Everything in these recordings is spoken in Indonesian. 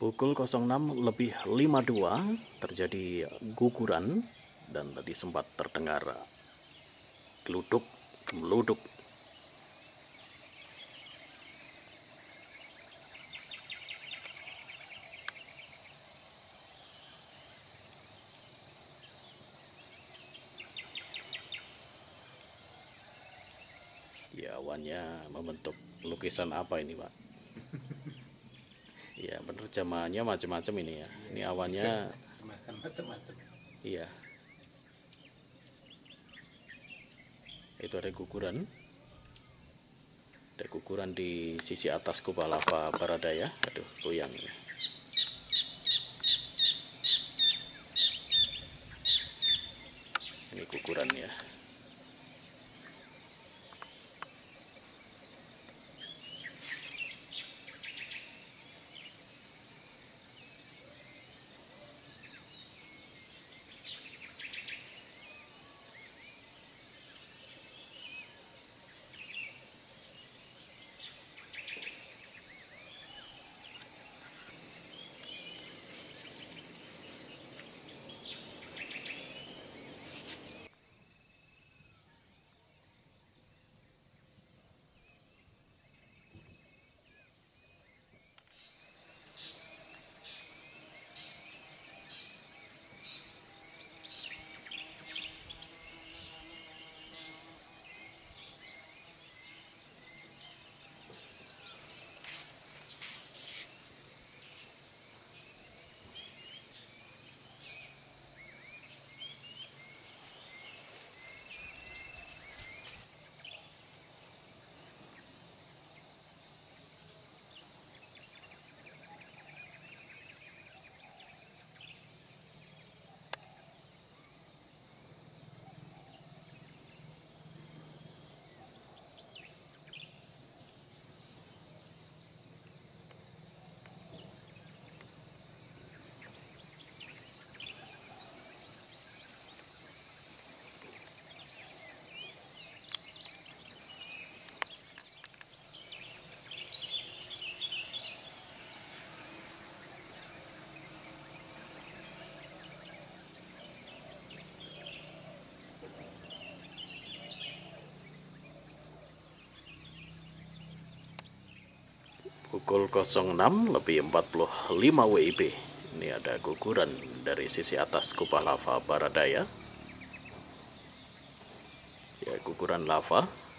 Pukul 06.52 terjadi guguran dan tadi sempat terdengar geluduk, gemeluduk. Ya, awannya membentuk lukisan apa ini, Pak? Ya, bener zamannya macam-macam ini ya. Ini awannya, Semakan macam-macam. iya. Itu ada guguran. Ada guguran di sisi atas kubah lava Baradaya. Aduh, goyang ini. Ini guguran ya. Pukul 06.45 WIB. Ini ada guguran dari sisi atas kubah lava Baradaya. Ya, guguran lava.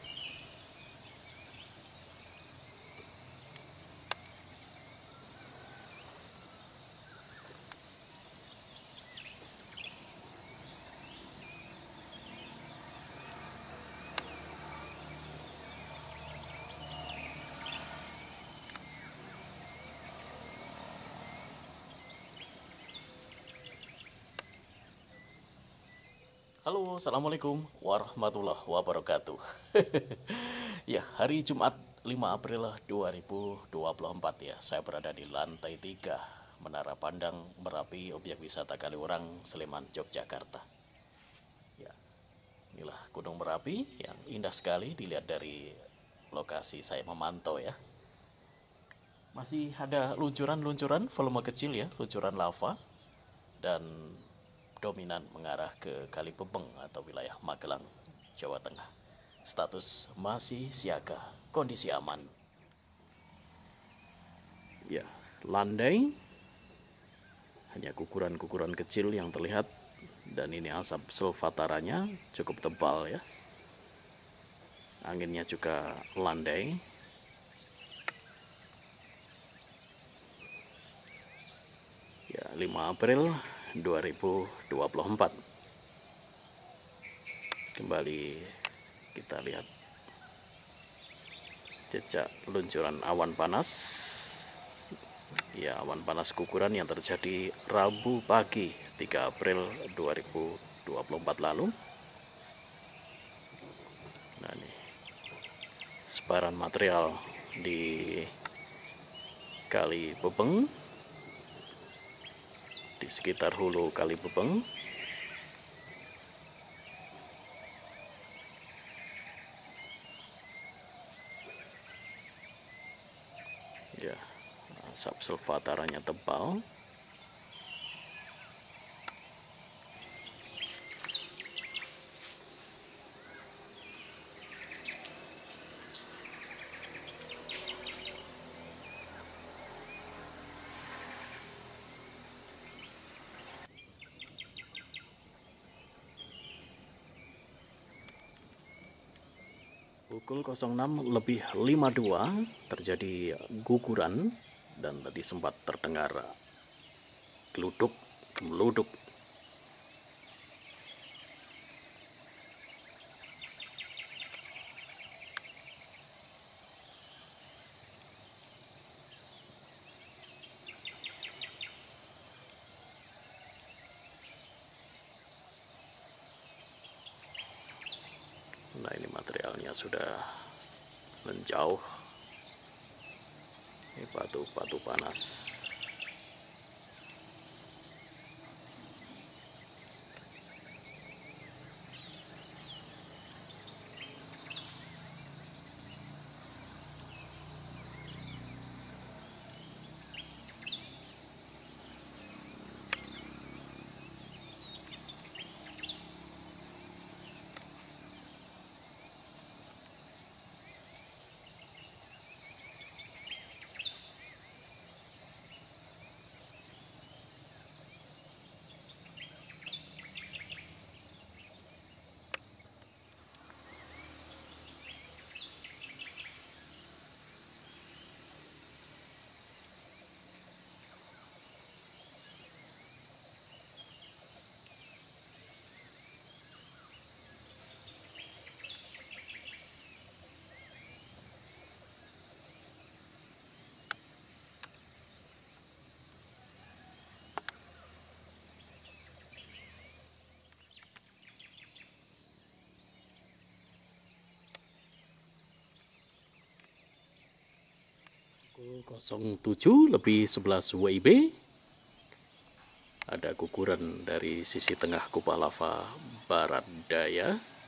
Halo, assalamualaikum warahmatullahi wabarakatuh. Ya, hari Jumat 5 April 2024 ya. Saya berada di lantai 3 Menara Pandang Merapi, objek wisata Kaliurang, Sleman, Yogyakarta. Ya, inilah Gunung Merapi yang indah sekali dilihat dari lokasi saya memantau ya. Masih ada luncuran-luncuran volume kecil ya, luncuran lava dan dominan mengarah ke Kali Bebeng atau wilayah Magelang, Jawa Tengah. Status masih siaga, kondisi aman. Ya, landai, hanya guguran-guguran kecil yang terlihat dan ini asap sulfataranya cukup tebal ya. Anginnya juga landai. Ya, 5 April 2024. Kembali kita lihat jejak luncuran awan panas. Ya, awan panas guguran yang terjadi Rabu pagi 3 April 2024 lalu. Nah, ini sebaran material di Kali Bebeng, di sekitar hulu Kali Bebeng. Ya, asap Solvataranya tebal. Pukul 06:52 terjadi guguran dan tadi sempat terdengar geluduk, meluduk. Nah, ini materialnya sudah menjauh. Ini batu-batu panas. Pukul 07:11 WIB, ada guguran dari sisi tengah kubah lava barat daya.